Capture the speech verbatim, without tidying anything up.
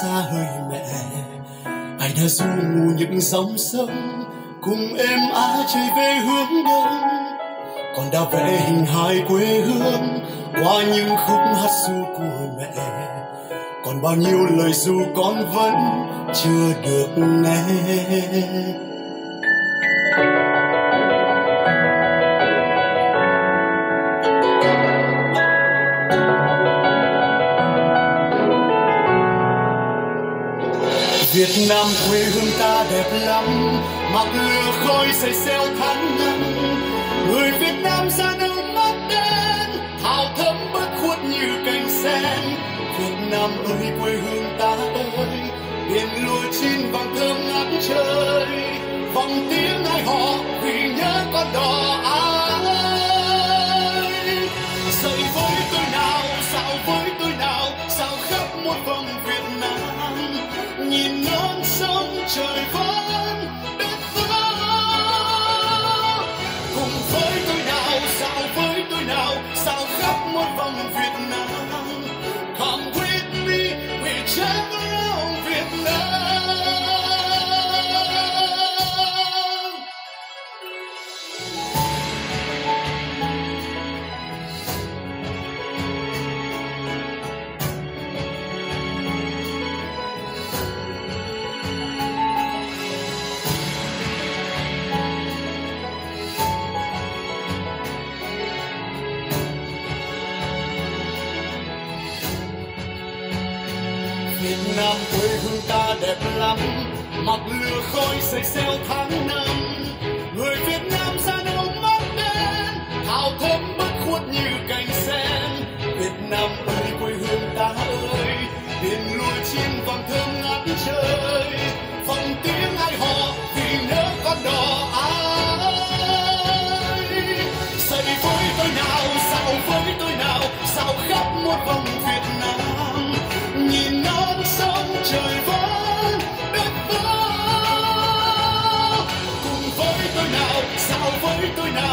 xa hơi mẹ. Ai đã du ngủ những dòng sông cùng em á chạy về hướng đông, còn đã vẽ hình hài quê hương qua những khúc hát ru của mẹ. Còn bao nhiêu lời ru con vẫn chưa được nghe. Việt Nam quê hương ta đẹp lắm, mặc lửa khói xây xeo tháng năm. Người Việt Nam ra đâu mắt đến, thảo thơm bất khuất như cành sen. Việt Nam ơi quê hương ta ơi, biển lúa chín vàng thơm ngát trời. Vòng tiếng ai họ vì nhớ con đò ái. Dậy với tôi nào, dạo với tôi nào, sao khắp muôn vòng Việt Nam. Nhìn non sông trời vẫn đất vỡ. Cùng với tôi nào, dạo với tôi nào, sao khắp muôn vòng Việt Nam. Come with me, we'll travel around Việt Nam. Việt Nam quê hương ta đẹp lắm, mặc lửa khói xây xeo tháng năm. Người Việt Nam ra đâu mắt đến, thảo thơm bất khuất như cành sen. Việt Nam ơi quê hương ta ơi, biển lúa chín vàng thơm ngát trời. Vòng tiếng ai họ vì nhớ con đò ái. Dậy với tôi nào, dạo với tôi nào, sao khắp muôn vòng Việt Nam. Nhìn non sông trời vẫn đất vỡ. Cùng với tôi nào, sao với tôi nào,